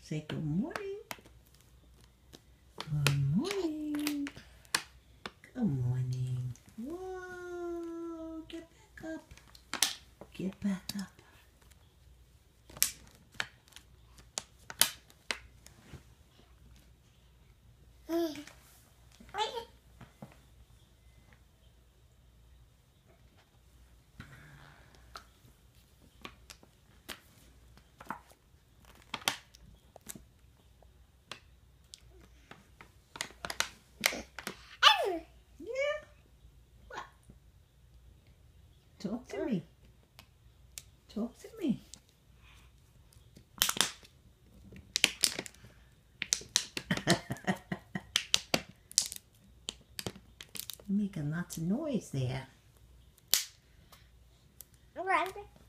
Say good morning. Good morning. Good morning. Whoa, get back up. Get back up. Talk to me. Talk to me. You're making lots of noise there.